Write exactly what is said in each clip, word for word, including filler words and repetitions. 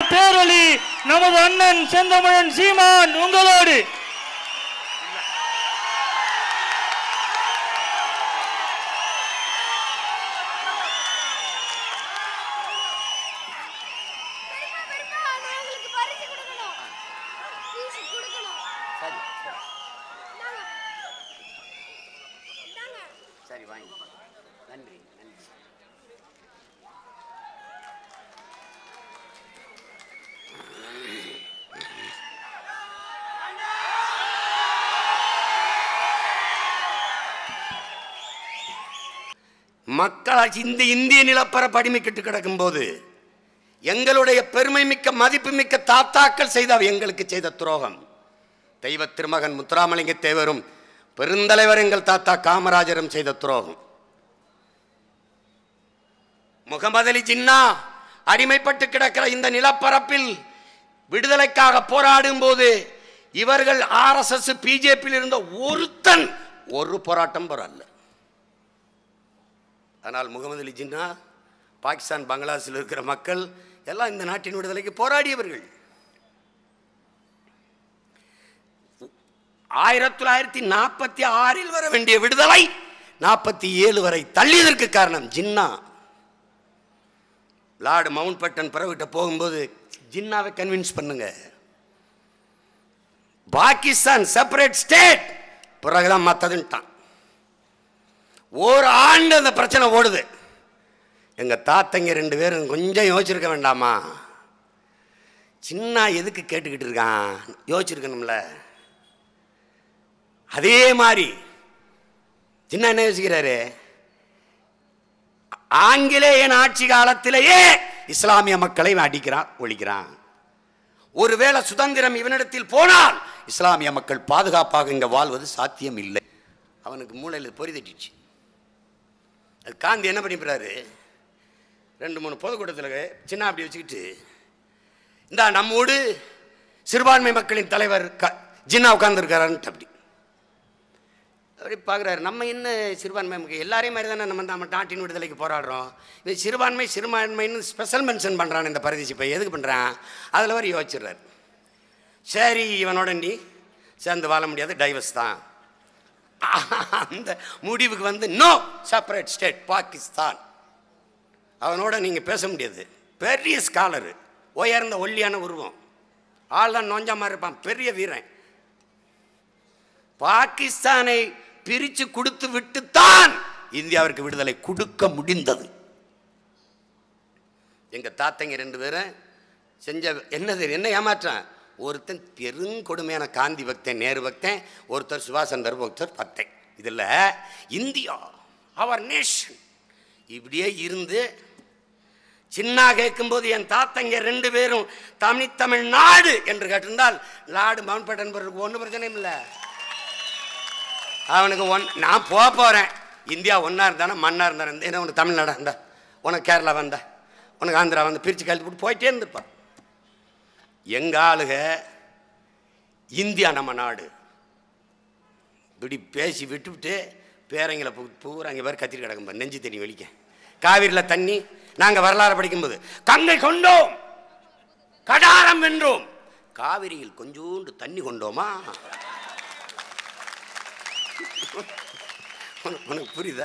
பேரொளி நமது அண்ணன் செந்தமிழன் சீமான் உங்களோடு. சரி வாங்கி நன்றி நன்றி. மக்களாட்சி இந்த இந்திய நிலப்பரப்பு அடிமைக்கிட்டு கிடக்கும் போது எங்களுடைய பெருமை மிக்க மதிப்பு மிக்க தாத்தாக்கள் செய்த எங்களுக்கு செய்த துரோகம் தெய்வ திருமகன் முத்துராமலிங்க தேவரும் பெருந்தலைவர் எங்கள் தாத்தா காமராஜரும் செய்த துரோகம். முகமது அலி ஜின்னா அடிமைப்பட்டு கிடக்கிற இந்த நிலப்பரப்பில் விடுதலைக்காக போராடும் போது இவர்கள் ஆர் எஸ் எஸ் பிஜேபியில் இருந்த ஒருத்தன் ஒரு போராட்டம் போராடல. ஆனால் முகமது அலி ஜின்னா பாகிஸ்தான் பங்களாதேஷில் இருக்கிற மக்கள் எல்லாம் இந்த நாட்டின் விடுதலைக்கு போராடியவர்கள். ஆயிரத்தி தொள்ளாயிரத்தி நாற்பத்தி ஆறில் வர வேண்டிய விடுதலை நாற்பத்தி ஏழு வரை தள்ளியதற்கு காரணம் ஜின்னா. லார்டு மவுண்ட் பேட்டன் பிறவிட்ட போகும்போது ஜின்னாவை கன்வின்ஸ் பண்ணுங்க, பாகிஸ்தான் செப்பரேட் ஸ்டேட், பிறகுதான் மற்றதுன்ட்டான். ஒரு ஆண்டு அந்த பிரச்சனை ஓடுது. எங்க தாத்தங்க ரெண்டு பேரும் கொஞ்சம் யோசிச்சிருக்க வேண்டாமா? சின்ன எதுக்கு கேட்டுக்கிட்டு இருக்கான் யோசிச்சிருக்கணும்ல. அதே மாதிரி சின்ன என்ன யோசிக்கிறாரு, ஆங்கிலேயன் ஆட்சி காலத்திலேயே இஸ்லாமிய மக்களை அடிக்கிறான் ஒழிக்கிறான். ஒருவேளை சுதந்திரம் இவனிடத்தில் போனால் இஸ்லாமிய மக்கள் பாதுகாப்பாக இங்க வாழ்வது சாத்தியம் இல்லை. அவனுக்கு மூளையில் பொறி தட்டிச்சு. அது காந்தி என்ன பண்ணிவிடுறாரு, ரெண்டு மூணு பொதுக்கூட்டத்தில் சின்ன அப்படி வச்சுக்கிட்டு, இந்த நம்மோடு சிறுபான்மை மக்களின் தலைவர் ஜின்னா உட்கார்ந்துருக்காருன்ட்டு அப்படி அப்படி பார்க்குறாரு. நம்ம என்ன சிறுபான்மை மக்கள் எல்லாரையும் மாதிரி தானே நம்ம நம்ம நாட்டின் விடுதலைக்கு போராடுறோம். இது சிறுபான்மை சிறுபான்மைன்னு ஸ்பெஷல் மென்ஷன் பண்ணுறான் இந்த பரதேசி பை, எதுக்கு பண்ணுறான்? அதில் வரை யோசிச்சுடுறாரு. சரி இவனோட நீ சேர்ந்து வாழ முடியாது, டைவர்ஸ் தான். அந்த முடிவுக்கு வந்து நோ செப்பரேட் ஸ்டேட் பாகிஸ்தான், அவனோட நீங்கள் பேச முடியாது. பெரிய ஸ்காலரு, உயர்ந்த ஒல்லியான உருவம், ஆள் தான் நோஞ்சா மாதிரி இருப்பான், பெரிய வீரன். பாகிஸ்தானை பிரித்து கொடுத்து விட்டுத்தான் இந்தியாவிற்கு விடுதலை கொடுக்க முடிந்தது. எங்க தாத்தங்க ரெண்டு பேரும் செஞ்ச என்னது என்ன ஏமாற்றான். ஒருத்தன் பெருங்கொடுமையான காந்தி பக்தன், நேரு பக்தன், ஒருத்தர் சுபாஷ் சந்திர பக்தர் பக்தன். இதில் இந்தியா அவர் நேஷன் இப்படியே இருந்து சின்ன கேட்கும்போது என் தாத்தங்க ரெண்டு பேரும் தமிழ் தமிழ்நாடு என்று கேட்டிருந்தால் லார்டு மவுண்ட் பேட்டன் ஒன்றும் பிரச்சனையும் இல்லை. அவனுக்கு ஒன் நான் போக போகிறேன், இந்தியா ஒன்றா இருந்தானே மண்ணாக இருந்தானே, ஏன்னா உனக்கு தமிழ்நாடாக இருந்தா, உனக்கு கேரளா வந்தா, உனக்கு ஆந்திரா வந்து பிரித்து கழுத்து போட்டு போயிட்டே இருந்துப்பான். எங்கள் ஆளுக இந்தியா நம்ம நாடு இப்படி பேசி விட்டுவிட்டு பேரங்களை பூரா அங்கே பேர் கத்திரி கிடக்கும் நெஞ்சு தண்ணி வெளிக்க. காவிரியில் தண்ணி நாங்கள் வரலாறு படிக்கும்போது கங்கை கொண்டோம் கடாரம் வென்றோம், காவிரியில் கொஞ்சோண்டு தண்ணி கொண்டோமா? உனக்கு புரியுதா?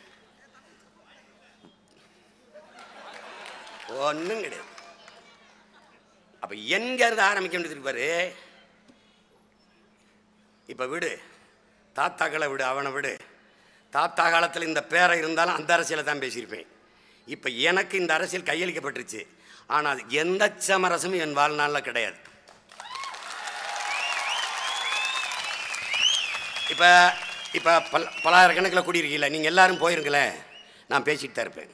ஒன்றும் கிடையாது. அப்ப எங்க இருந்து ஆரம்பிக்க வேண்டியது பாரு. இப்ப விடு, தாத்தாக்களை விடு, அவனை விடு. தாத்தா காலத்தில் இந்த பேரை இருந்தாலும் அந்த அரசியலை தான் பேசியிருப்பேன். இப்ப எனக்கு இந்த அரசியல் கையளிக்கப்பட்டுருச்சு, ஆனால் எந்த சமரசமும் என் வாழ்நாளில் கிடையாது. இப்ப இப்ப பல பலாயிரக்கணக்கில் கூடியிருக்கீங்கள, நீங்க எல்லாரும் போயிருங்களே, நான் பேசிட்டு தான் இருப்பேன்.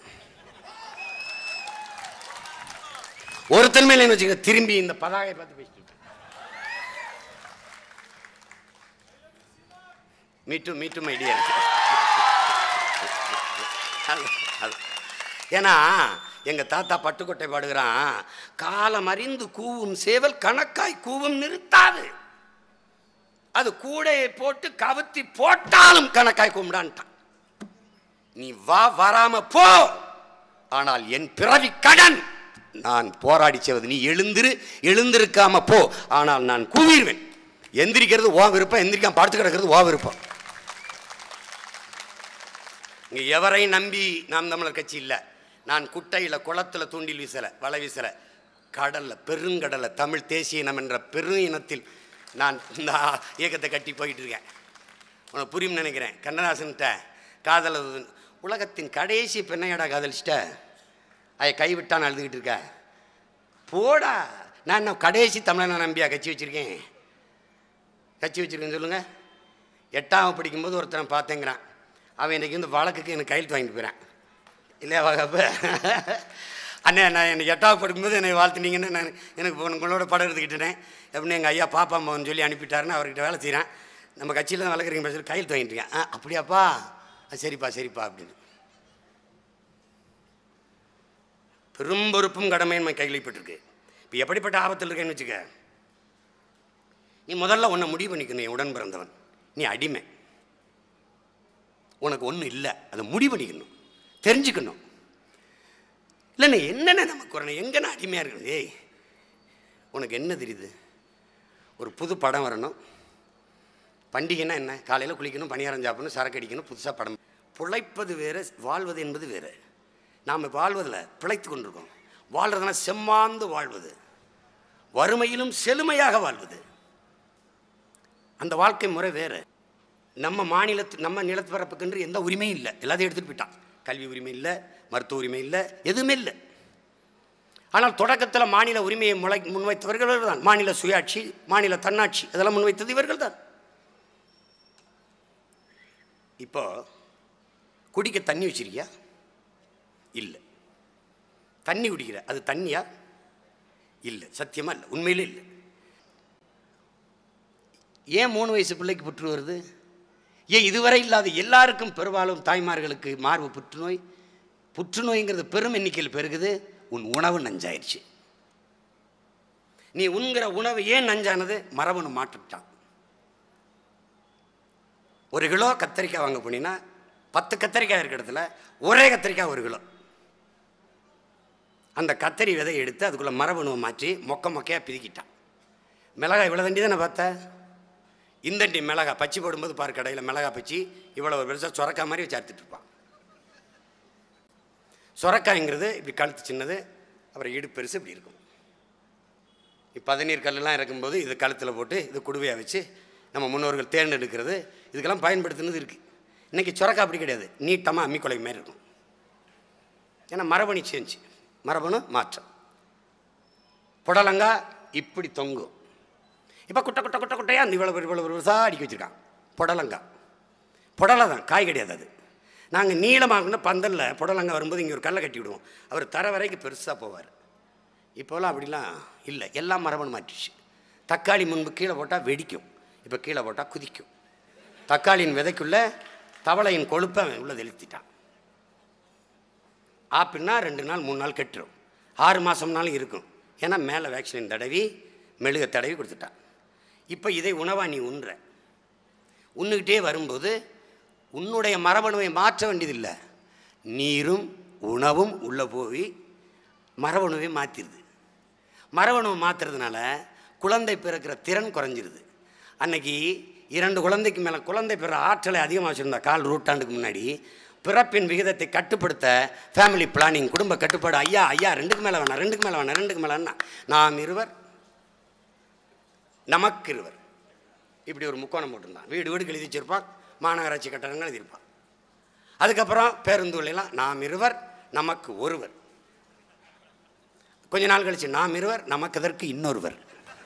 ஒருத்தன் மேல வச்சுக்க திரும்பி இந்த பதாகை பார்த்து பேசிட்டு மீட்டு மீட்டு ஐடியா. ஏன்னா எங்க தாத்தா பட்டுக்கோட்டை பாடுகிறான், காலம் அறிந்து கூவும் சேவல் கணக்காய் கூவும் நிறுத்தாது, அது கூடையை போட்டு கவுத்தி போட்டாலும் கணக்காய் கூடான்ட்டான். நீ வா வராம போ, ஆனால் என் பிறவி கடன் நான் போராடி செய்வது. நீ எழுந்திரு, எழுந்திருக்காம போ, ஆனால் நான் கூவிடுவேன். எந்திரிக்கிறது ஓ விருப்பம், எந்திரிக்காம பார்த்து கிடக்கிறது ஓ விருப்பம். இங்கே எவரையும் நம்பி நாம் தமிழர் கட்சி இல்லை. நான் குட்டையில் குளத்தில் தூண்டில் வீசலை, வலை வீசலை, கடலில் பெருங்கடலை தமிழ் தேசிய இனம் என்ற பெரு இனத்தில் நான் இந்த இயக்கத்தை கட்டி போயிட்டு இருக்கேன். உனக்கு புரியும் நினைக்கிறேன். கண்ணதாசன்கிட்ட காதல் உலகத்தின் கடைசி பெண்ணையடா காதலிச்சிட்ட, அதை கைவிட்டான்னு அழுதுகிட்டு இருக்க போடா. நான் என்ன கடைசி தமிழனை நம்பியா கட்சி வச்சுருக்கேன்? கட்சி வச்சுருக்கேன்னு சொல்லுங்கள். எட்டாவது படிக்கும்போது ஒருத்தனை பார்த்தேங்கிறான். அவன் இன்றைக்கி வந்து வழக்குக்கு எனக்கு கையெழுத்து வாங்கிட்டு போயிறான். இல்லையா வகப்ப அண்ணே, நான் எனக்கு எட்டாவது படிக்கும்போது என்னை வாழ்த்துனீங்கன்னு நான் எனக்கு உங்களோட படம் எடுத்துக்கிட்டேன் அப்படின்னு எங்கள் ஐயா பாப்பா அம்மான்னு சொல்லி அனுப்பிட்டாருன்னு அவர்கிட்ட வேலை செய்கிறேன். நம்ம கட்சியில் தான் வளர்க்குறீங்க பேசுகிற கையெழுத்து வாங்கிட்டு இருக்கேன். ஆ அப்படியாப்பா, சரிப்பா சரிப்பா அப்படின்னு. பெரும் பொறுப்பும் கடமையும் கைகளிப்பட்டிருக்கு. இப்போ எப்படிப்பட்ட ஆபத்தில் இருக்கேன்னு வச்சுக்க, நீ முதல்ல உன்னை முடிவு பண்ணிக்கணும். என் உடன் பிறந்தவன், நீ அடிமை, உனக்கு ஒன்றும் இல்லை, அதை முடிவு பண்ணிக்கணும், தெரிஞ்சுக்கணும். இல்லைண்ணே என்னென்ன நமக்கு வரணும், எங்கன்னா அடிமையாக இருக்கணும். ஏய், உனக்கு என்ன தெரியுது? ஒரு புது படம் வரணும். பண்டிகைன்னா என்ன? காலையில் குளிக்கணும், பணியாரம் சாப்பிடணும், சரக்கு அடிக்கணும், புதுசாக படம். பிழைப்பது வேறு, வாழ்வது என்பது வேறு. நாம் வாழ்வதில் பிழைத்து கொண்டிருக்கோம். வாழ்றதுனா செம்மாந்து வாழ்வது, வறுமையிலும் செழுமையாக வாழ்வது. அந்த வாழ்க்கை முறை வேறு. நம்ம மாநிலத்து நம்ம நிலப்பரப்புக்கென்று எந்த உரிமையும் இல்லை, எல்லாத்தையும் எடுத்துகிட்டு போயிட்டான். கல்வி உரிமை இல்லை, மருத்துவ உரிமை இல்லை, எதுவுமே இல்லை. ஆனால் தொடக்கத்தில் மாநில உரிமையை முளை முன்வைத்தவர்கள் தான். மாநில சுயாட்சி, மாநில தன்னாட்சி, அதெல்லாம் முன்வைத்தது இவர்கள் தான். இப்போ குடிக்க தண்ணி வச்சிருக்கியா? இல்லை. தண்ணி குடிக்கிற, அது தண்ணியா? இல்லை, சத்தியமாக இல்லை, உண்மையிலே இல்லை. ஏன் மூணு வயசு பிள்ளைக்கு புற்று வருது? ஏன் இதுவரை இல்லாத எல்லாருக்கும் பெரும்பாலும் தாய்மார்களுக்கு மார்பு புற்றுநோய்? புற்றுநோய்ங்கிறது பெரும் எண்ணிக்கையில் பெருகுது. உன் உணவு நஞ்சாயிருச்சு. நீ உண்கிற உணவு ஏன் நஞ்சானது? மரபணு மாற்றிட்டான். ஒரு கிலோ கத்திரிக்காய் வாங்க போனீங்கன்னா பத்து கத்திரிக்காய் இருக்கிற இடத்துல ஒரே கத்திரிக்காய் ஒரு கிலோ. அந்த கத்திரி விதையை எடுத்து அதுக்குள்ளே மரபணுவை மாற்றி மொக்க மொக்கையாக பிரிக்கிட்டான். மிளகாய் இவ்வளோ தண்டி தானே பார்த்த? இந்தண்டி மிளகாய் பச்சி போடும்போது பாரு, கடையில் மிளகாய் பச்சி இவ்வளோ ஒரு பெருசாக சுரக்காய் மாதிரி வச்சு அறுத்துட்டு இருப்பான். சுரக்காய்ங்கிறது இப்படி கழுத்து சின்னது, அப்புறம் இடுப்பு பெருசு இப்படி இருக்கும். இப்போ பதநீர் கல்லெலாம் இருக்கும்போது இது கழுத்தில் போட்டு இது குடுவையாக வச்சு நம்ம முன்னோர்கள் தேர்ந்தெடுக்கிறது, இதுக்கெல்லாம் பயன்படுத்தினது இருக்குது. இன்றைக்கி சுரக்காய் அப்படி கிடையாது, நீட்டமாக அம்மி கொலை மாதிரி இருக்கும். ஏன்னா மரபணு சேஞ்சு, மரபணு மாற்றம். புடலங்காய் இப்படி தொங்கும். இப்போ குட்டை குட்டை குட்டை குட்டையாக அந்த இவ்வளோ இவ்வளோ பெருசாக அடிக்க வச்சுருக்கான். புடலங்காய் புடலை தான், காய் கிடையாது அது. நாங்கள் நீளமாகணும்னா பந்தலில் புடலங்காய் வரும்போது இங்கே ஒரு கல்லை கட்டி விடுவோம். அவர் தர வரைக்கும் பெருசாக போவார். இப்போலாம் அப்படிலாம் இல்லை, எல்லாம் மரபணு மாற்றிச்சு. தக்காளி முன்பு கீழே போட்டால் வெடிக்கும், இப்போ கீழே போட்டால் குதிக்கும். தக்காளியின் விதைக்குள்ளே தவளையின் கொழுப்பை அவன் உள்ளே தெளித்திட்டான். ஆப்பிள்னா ரெண்டு நாள் மூணு நாள் கெட்டுரும், ஆறு மாதம்னாலும் இருக்கும். ஏன்னா மேலே வேக்சின் தடவி மெழுக தடவி கொடுத்துட்டான். இப்போ இதை உணவாக நீ உண்ற, உண்ணுக்கிட்டே வரும்போது உன்னுடைய மரபணுவை மாற்ற வேண்டியதில்லை. நீரும் உணவும் உள்ளே போய் மரபணுவை மாற்றிடுது. மரபணுவை மாற்றுறதுனால குழந்தை பிறக்கிற திறன் குறைஞ்சிருது. அன்னைக்கு இரண்டு குழந்தைக்கு மேலே குழந்தை பிற ஆற்றலை அதிகமாக வச்சுருந்தா கால் நூற்றாண்டுக்கு முன்னாடி பிறப்பின் விகிதத்தை கட்டுப்படுத்த ஃபேமிலி பிளானிங், குடும்ப கட்டுப்பாடு. ஐயா ஐயா ரெண்டுக்கு மேலே வேணாம், ரெண்டுக்கு மேலே வேணாம், ரெண்டுக்கு மேலேன்னா நாம் இருவர் நமக்கு இருவர், இப்படி ஒரு முக்கோணம் போட்டிருந்தான். வீடு வீடு எழுதி வச்சிருப்பான், மாநகராட்சி கட்டணங்கள் எழுதியிருப்பான். அதுக்கப்புறம் பேருந்துலாம் நாம் இருவர் நமக்கு ஒருவர். கொஞ்ச நாள் கழிச்சு நாம் இருவர் நமக்கு அதற்கு இன்னொருவர்.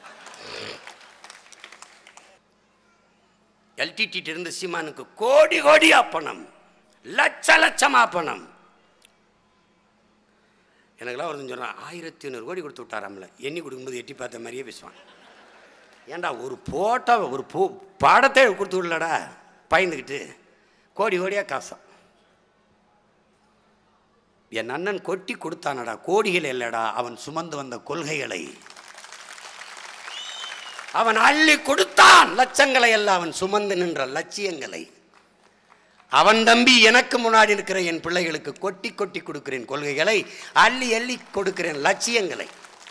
எல்டிடி இருந்த சீமானுக்கு கோடி கோடியா பணம், லட்ச லட்சமா பணம். எனக்குலாம் ஒரு சொல்கிறான், ஆயிரத்தி ஐநூறு கோடி கொடுத்து விட்டாராம்ல. எண்ணி கொடுக்கும்போது எட்டி பார்த்த மாதிரியே பேசுவான். ஏண்டா ஒரு போட்டோ ஒரு பூ பாடத்தை கொடுத்து விடலடா பயந்துக்கிட்டு, கோடி கோடியாக காசா. என் அண்ணன் கொட்டி கொடுத்தானடா, கோடிகள் இல்லைடா, அவன் சுமந்து வந்த கொள்கைகளை அவன் அள்ளி கொடுத்தான். லட்சங்களை எல்லாம் அவன் சுமந்து நின்ற லட்சியங்களை. அவன் தம்பி எனக்கு முன்னாடி இருக்கிற என் பிள்ளைகளுக்கு கொட்டி கொட்டி கொடுக்கிறேன் கொள்கைகளை, அள்ளி அள்ளி கொடுக்கிறேன் லட்சியங்களை.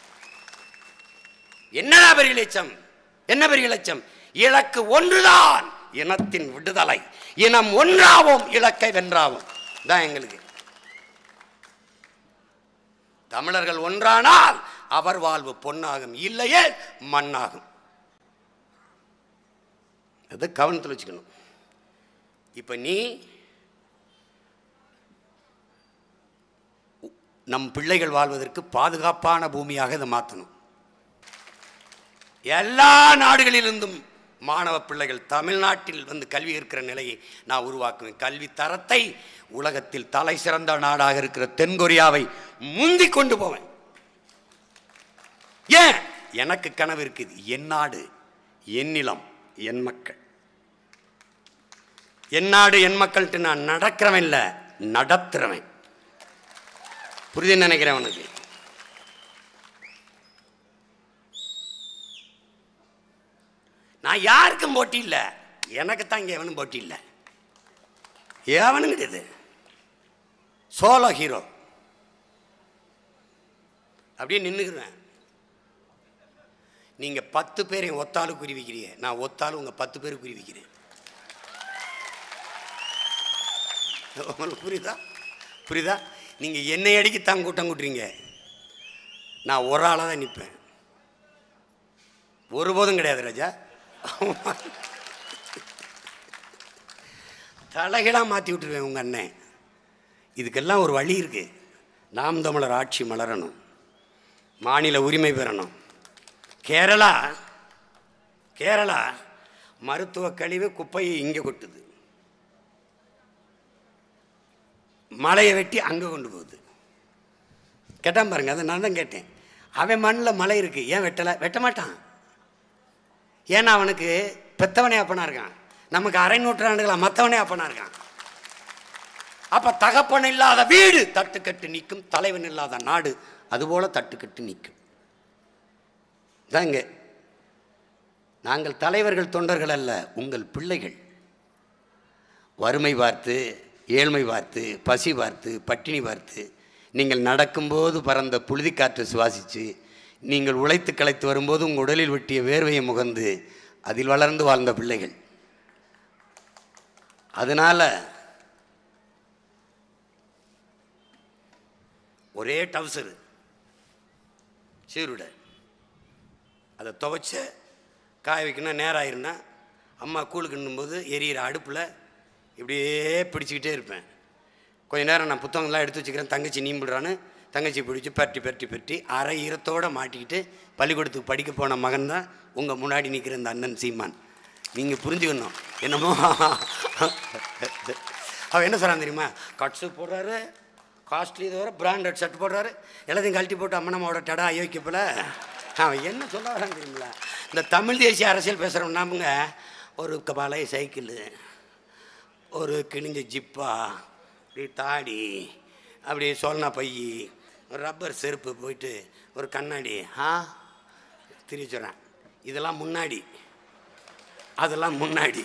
என்னடா பெரிய லட்சம்? என்ன பெரிய லட்சம்? இலக்கு ஒன்றுதான், இனத்தின் விடுதலை. இனம் ஒன்றாவோம், இலக்கை வென்றாவோம் தான் எங்களுக்கு. தமிழர்கள் ஒன்றானால் அவர் வாழ்வு பொன்னாகும், இல்லையே மண்ணாகும். அது கவனத்தில் வச்சுக்கணும். இப்ப நீ நம் பிள்ளைகள் வாழ்வதற்கு பாதுகாப்பான பூமியாக இதை மாற்றணும். எல்லா நாடுகளிலிருந்தும் மாணவ பிள்ளைகள் தமிழ்நாட்டில் வந்து கல்வி இருக்கிற நிலையை நான் உருவாக்குவேன். கல்வி தரத்தை உலகத்தில் தலை சிறந்த நாடாக இருக்கிற தென்கொரியாவை முந்தி கொண்டு போவேன். ஏன்? எனக்கு கனவு இருக்குது. என் நாடு, என் நிலம், என் மக்கள். என் நாடு என் மக்கள்கிட்ட நான் நடக்கிறவன் இல்லை, நடத்துறவன். புரியுது நினைக்கிறேன் உனக்கு? நான் யாருக்கும் போட்டி இல்லை, எனக்கு தான் இங்கே எவனும் போட்டி இல்லை. எவனும் கிடையாது. Solo hero. அப்படியே நின்றுக்குறேன். நீங்க பத்து பேரையும் ஒத்தாலு குறிவிக்கிறீங்க, நான் ஒத்தாலும் உங்க பத்து பேரும் குறிவிக்கிறேன். உங்களுக்கு புரியுதா? புரியுதா? நீங்க என்னை அடிக்கத்தான் கூட்டம் கூட்டுறீங்க, நான் ஒரு ஆளாக தான் நிற்பேன். ஒருபோதும் கிடையாது ராஜா. தலைகளாக மாற்றி விட்டுருவேன் உங்கள் அண்ணன். இதுக்கெல்லாம் ஒரு வழி இருக்கு. நாம் தமிழர் ஆட்சி மலரணும், மாநில உரிமை பெறணும். கேரளா கேரளா மருத்துவ கழிவு குப்பையை இங்கே கொட்டுது, மலையை வெட்டி அங்கே கொண்டு போகுது. கேட்டான் பாருங்க, அதை நான் தான் கேட்டேன். அவன் மண்ணில் மலை இருக்கு, ஏன் வெட்டலை? வெட்ட மாட்டான். ஏன்னா அவனுக்கு பெத்தவனே அப்பனா இருக்கான், நமக்கு அரை நூற்றாண்டுகளா மற்றவனே அப்பனா இருக்கான். அப்ப தகப்பன் இல்லாத வீடு தட்டுக்கட்டு நிற்கும், தலைவன் இல்லாத நாடு அதுபோல தட்டுக்கட்டு நிற்கும். தாங்க நாங்கள் தலைவர்கள் தொண்டர்கள் அல்ல, உங்கள் பிள்ளைகள். வறுமை பார்த்து, ஏழ்மை பார்த்து, பசி பார்த்து, பட்டினி பார்த்து, நீங்கள் நடக்கும்போது பறந்த புழுதிக்காற்று சுவாசித்து, நீங்கள் உழைத்து களைத்து வரும்போது உங்கள் உடலில் வெட்டிய வேர்வையை முகந்து அதில் வளர்ந்து வாழ்ந்த பிள்ளைகள். அதனால ஒரே டவுசரு சீருடை, அதை துவைச்ச காய வைக்கணும். நேரம் ஆயிருந்தா அம்மா கூழுக்குன்னும் போது எரியிற அடுப்பில் இப்படியே பிடிச்சிக்கிட்டே இருப்பேன். கொஞ்ச நேரம் நான் புத்தகங்கள்லாம் எடுத்து வச்சுக்கிறேன். தங்கச்சி நீம்பிடுறான்னு தங்கச்சி பிடிச்சி பரட்டி பரட்டி பரட்டி அரை ஈரத்தோடு மாட்டிக்கிட்டு பள்ளிக்கூடத்துக்கு படிக்க போன மகன் தான் உங்கள் முன்னாடி நிற்கிற இந்த அண்ணன் சீமான். நீங்கள் புரிஞ்சுக்கணும். என்னமோ அவன் என்ன சொல்கிறான் தெரியுமா? கட்ஸு போடுறாரு, காஸ்ட்லி தவிர பிராண்டட் ஷர்ட் போடுறாரு, எல்லாத்தையும் கழட்டி போட்டு அம்மனம்மாவோட டடா அயோக்கியப்பில் அவன் என்ன சொல்ல வரான்னு தெரியுங்களா? இந்த தமிழ் தேசிய அரசியல் பேசுகிறோம் நாமுங்க. ஒரு பழைய சைக்கிளு, ஒரு கிழிஞ்ச ஜிப்பா, அப்படி தாடி, அப்படி சொன்னா பை, ஒரு ரப்பர் செருப்பு, போயிட்டு ஒரு கண்ணாடி, ஆ திரிய சொல்கிறேன். இதெல்லாம் முன்னாடி, அதெல்லாம் முன்னாடி.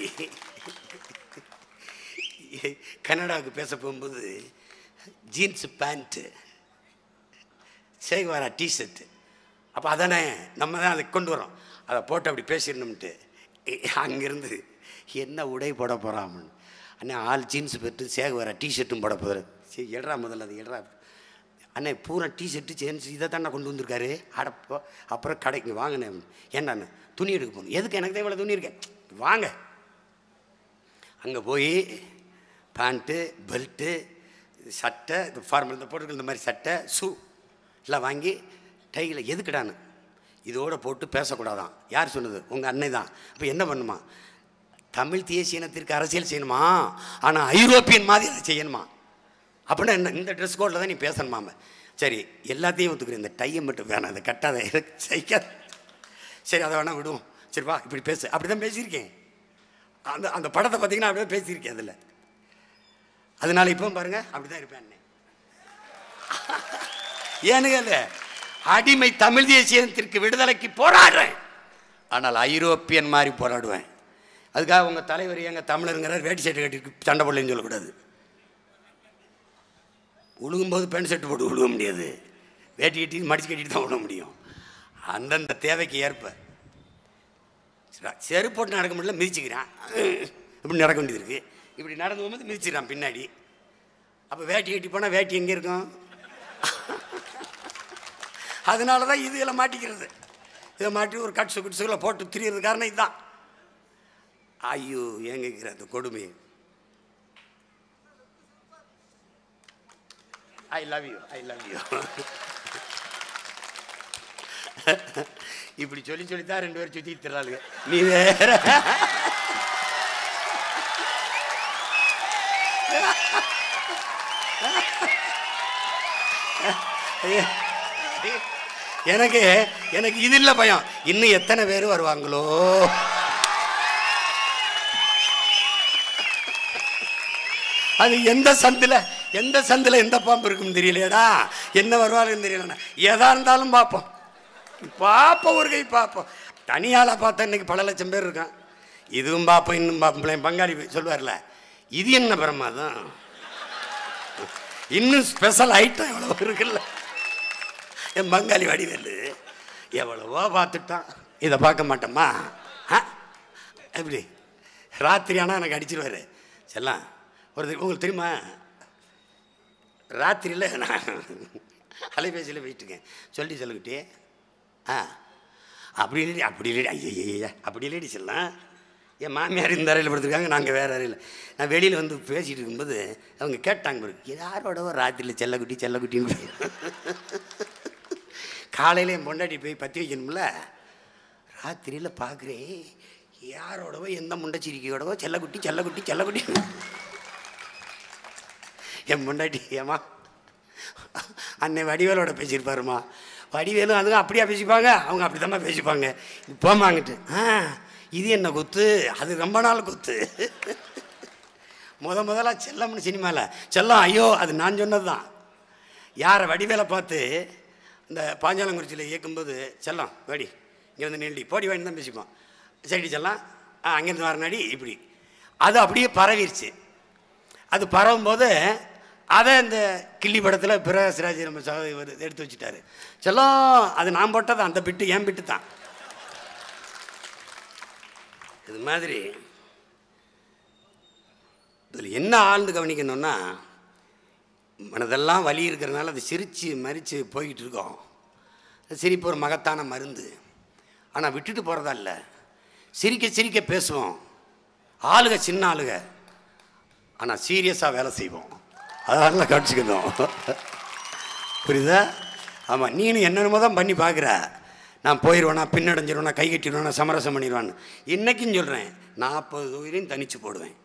கனடாவுக்கு பேச போகும்போது ஜீன்ஸு பேண்ட்டு, சேகுவாரா டிஷர்ட்டு. அப்போ அதானே நம்ம தான் அதை கொண்டு வரோம். அதை போட்டு அப்படி பேசிடணும்ட்டு அங்கேருந்து என்ன உடை போட போகிறான்னு அண்ணே, ஆள் ஜீன்ஸு போட்டு சேகுவாரா டிஷர்ட்டும் போட போகிறார். சரி எட்ரா முதல்ல, அது எட்ரா அண்ணே, பூரா டிஷர்ட்டு ஜீன்ஸ் இதை தானே கொண்டு வந்திருக்காரு. அடப்போ அப்புறம் கடைக்கு வாங்கினே. ஏண்டாண்ணே துணி எடுக்க போகணும். எதுக்கு? எனக்கு தான் இவ்வளோ துணி இருக்கேன், வாங்க. அங்கே போய் பேண்ட்டு, பெல்ட்டு, சட்டை, இந்த ஃபார்மல் இந்த போட்டுருக்க இந்த மாதிரி சட்டை, ஷூ எல்லாம் வாங்கி டையில் எதுக்குடான்னு இதோடு போட்டு பேசக்கூடாதான். யார் சொன்னது? உங்கள் அன்னை தான். அப்போ என்ன பண்ணுமா? தமிழ் தேசிய இனத்திற்கு அரசியல் செய்யணுமா, ஆனால் ஐரோப்பியன் மாதிரி அதை செய்யணுமா? அப்படின்னா என்ன? இந்த ட்ரெஸ் கோடில் தான் நீ பேசணுமாம. சரி எல்லாத்தையும் ஒத்துக்கிறேன், இந்த டையை மட்டும் வேணாம், அதை கட்டாத, சைக்காத. சரி அதை வேணால் விடுவோம். சரிப்பா இப்படி பேசு. அப்படி தான் பேசியிருக்கேன். அந்த அந்த படத்தை பார்த்தீங்கன்னா அப்படி தான் பேசியிருக்கேன் அதில். அதனால இப்போ பாருங்கள் அப்படி தான் இருப்பேன். ஏனுங்க இல்லை, அடிமை தமிழ் தேசியத்திற்கு விடுதலைக்கு போராடுறேன், ஆனால் ஐரோப்பியன் மாதிரி போராடுவேன். அதுக்காக உங்கள் தலைவர் எங்கள் தமிழருங்கிறார் வேட்டி சட்டை கட்டி சண்டை போடலன்னு சொல்லக்கூடாது. உழுகும்போது பேண்ட் ஷர்ட் போட்டு உழுக முடியாது, வேட்டி கட்டி மடிச்சு கட்டிட்டு தான் விட முடியும். அந்தந்த தேவைக்கு ஏற்ப செருப்பு போட்டு நடக்க முடியல, மிதிச்சுக்கிறான். இப்படி நடக்க வேண்டியது இருக்குது. இப்படி நடந்து போகும்போது மிதிச்சுக்கிறான் பின்னாடி. அப்போ வேட்டி கட்டி போனால் வேட்டி எங்கே இருக்கும்? அதனால தான் இதுகளை மாட்டிக்கிறது. இதை மாட்டி ஒரு கட்சு குட்சுகளை போட்டு திரியிறது காரணம் இதுதான். ஐயோ ஏங்கிக்கிற அந்த கொடுமை. I love you, I love you. இப்படி சொல்லி சொல்லித்தான் ரெண்டு பேரும் சுற்றி திராளுங்க. நீ வேற எனக்கு எனக்கு இது இல்லை பயம், இன்னும் எத்தனை பேர் வருவாங்களோ. அது எந்த சந்தில் எந்த சந்தில் எந்த பாம்பு இருக்குன்னு தெரியலையடா, என்ன வருவாருன்னு தெரியலண்ணா. எதா இருந்தாலும் பார்ப்போம் பார்ப்போம் ஒரு கை பார்ப்போம். தனியால் பார்த்தா இன்னைக்கு பல லட்சம் பேர் இருக்கான். இதுவும் பார்ப்போம் இன்னும் பார்ப்போம். பங்காளி சொல்லுவார்ல, இது என்ன பிரமாதம், இன்னும் ஸ்பெஷல் ஐட்டம் எவ்வளோ இருக்குல்ல. என் பங்காளி வடிவேலு எவ்வளவோ பார்த்துட்டான், இதை பார்க்க மாட்டோமா? ஆ எப்படி ராத்திரி ஆனால் எனக்கு அடிச்சிருவார். செல்லாம் ஒரு உங்களுக்கு தெரியுமா, ராத்திரியில் நான் அலைபேசியில் போயிட்டுருக்கேன். சொல்லி சொல்லிக்கிட்டே ஆ அப்படி இல்லை அப்படி இல்லை ஐயா அப்படி இல்லைடி சொல்லலாம். என் மாமியார் இந்த அறையில் படுத்துருக்காங்க, நாங்கள் வேறு அறையில். நான் வெளியில் வந்து பேசிகிட்டு இருக்கும்போது அவங்க கேட்டாங்க, பிறகு யாரோடவோ ராத்திரியில் செல்லக்குட்டி செல்லக்குட்டின்னு. காலையில் என் பொண்டாட்டி போய் பற்றி வைக்கணும்ல, ராத்திரியில் பார்க்குறேன் யாரோடவோ எந்த முண்டைச்சிரிக்கையோடவோ செல்லக்குட்டி செல்லக்குட்டி செல்லக்குட்டி. என் பொண்டாட்டி ஏமா அன்னை வடிவேலோட பேசியிருப்பாருமா. வடிவேலும் அதுவும் அப்படியா பேசிப்பாங்க, அவங்க அப்படி தான் பேசிப்பாங்க. போமாங்கிட்டு ஆ இது என்ன குத்து, அது ரொம்ப நாள் குத்து. முத முதல்ல செல்லம்னு சினிமாவில் செல்லம், ஐயோ அது நான் சொன்னது தான். யாரை வடிவேலை பார்த்து இந்த பாஞ்சாலங்குறிச்சியில் இயக்கும்போது செல்லம் வடி இங்கே வந்து நீண்டி போடி வாங்கி தான் பேசிப்போம். சரிடி செல்லம் ஆ அங்கேருந்து வரனாடி இப்படி. அது அப்படியே பரவிருச்சு. அது பரவும்போது அதை இந்த கிள்ளி படத்தில் பிரகாஷ்ராஜ் நம்ம சகோதரி எடுத்து வச்சுட்டாரு. செல்லம் அது நான் போட்டது, அந்த பிட்டு என் பிட்டு தான். இது மாதிரி இதில் என்ன ஆழ்ந்து கவனிக்கணும்னா, மனதெல்லாம் வலி இருக்கிறதுனால அது சிரித்து மறித்து போய்கிட்டு இருக்கோம். சிரிப்பு ஒரு மகத்தான மருந்து. ஆனால் விட்டுட்டு போகிறதா இல்லை, சிரிக்க சிரிக்க பேசுவோம். ஆளுக சின்ன ஆளுக, ஆனால் சீரியஸாக வேலை செய்வோம். அதனால கடிச்சிக்கணும், புரியுதா? ஆமாம், நீனு என்னென்னமோ தான் பண்ணி பார்க்குற. நான் போயிடுவேனா, பின்னடைஞ்சிடுவேனா, கை கட்டிடுவேனா, சமரசம் பண்ணிடுவான்னு. இன்றைக்கும் சொல்கிறேன், நாற்பது தொகுதியும் தனித்து போடுவேன்.